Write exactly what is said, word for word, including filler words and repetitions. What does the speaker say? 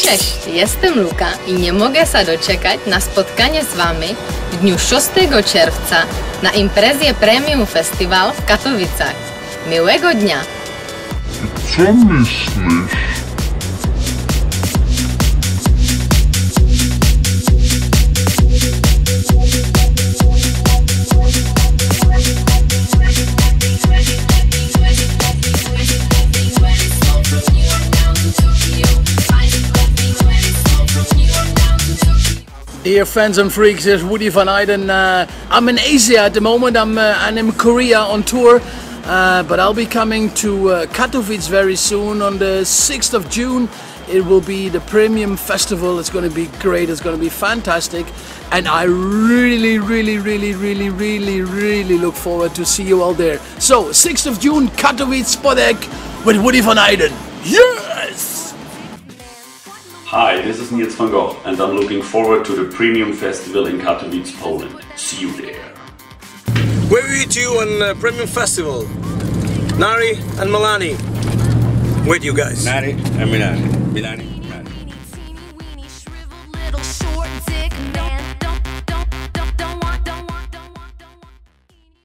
Cześć, jestem Luka i nie mogę się doczekać na spotkanie z wami w dniu szóstego czerwca na imprezie Premium Festival w Katowicach. Miłego dnia! Co myślisz? Dear fans and freaks, here's Woody van Eyden. Uh, I'm in Asia at the moment. I'm, uh, I'm in Korea on tour, uh, but I'll be coming to uh, Katowice very soon on the sixth of June. It will be the Premium Festival. It's going to be great. It's going to be fantastic, and I really, really, really, really, really, really look forward to see you all there. So, sixth of June, Katowice, Spodek with Woody van Eyden. Yes! Hi, this is Niels van Gogh and I'm looking forward to the Premium Festival in Katowice, Poland. See you there. Where are you two on uh, Premium Festival? Nari and Milani. Where do you guys? Nari and Milani. Milani.